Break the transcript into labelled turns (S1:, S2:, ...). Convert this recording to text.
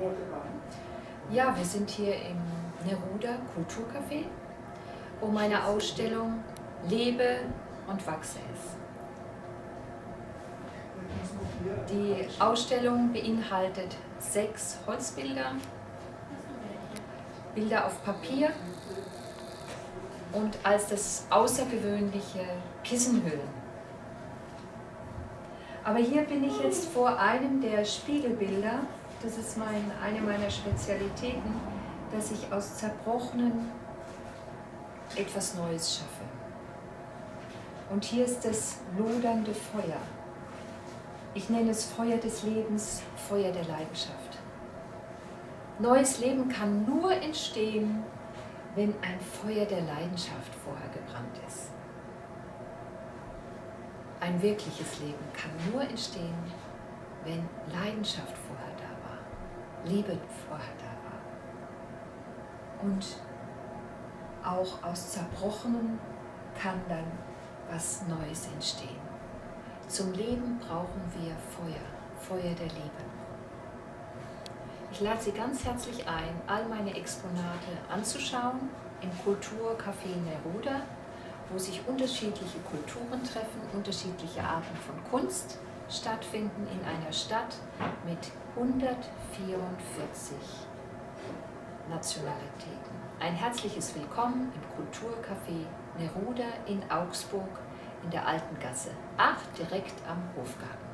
S1: Ja, wir sind hier im Neruda Kulturcafé, wo meine Ausstellung Lebe und Wachse ist. Die Ausstellung beinhaltet 6 Holzbilder, Bilder auf Papier und als das außergewöhnliche Kissenhüllen. Aber hier bin ich jetzt vor einem der Spiegelbilder. Das ist eine meiner Spezialitäten, dass ich aus Zerbrochenen etwas Neues schaffe. Und hier ist das lodernde Feuer. Ich nenne es Feuer des Lebens, Feuer der Leidenschaft. Neues Leben kann nur entstehen, wenn ein Feuer der Leidenschaft vorher gebrannt ist. Ein wirkliches Leben kann nur entstehen, wenn Leidenschaft vorher da war, Liebe vorher da war. Und auch aus Zerbrochenen kann dann was Neues entstehen. Zum Leben brauchen wir Feuer, Feuer der Liebe. Ich lade Sie ganz herzlich ein, all meine Exponate anzuschauen im Kulturcafé Neruda, wo sich unterschiedliche Kulturen treffen, unterschiedliche Arten von Kunst stattfinden in einer Stadt mit 144 Nationalitäten. Ein herzliches Willkommen im Kulturcafé Neruda in Augsburg in der Alten Gasse 8, direkt am Hofgarten.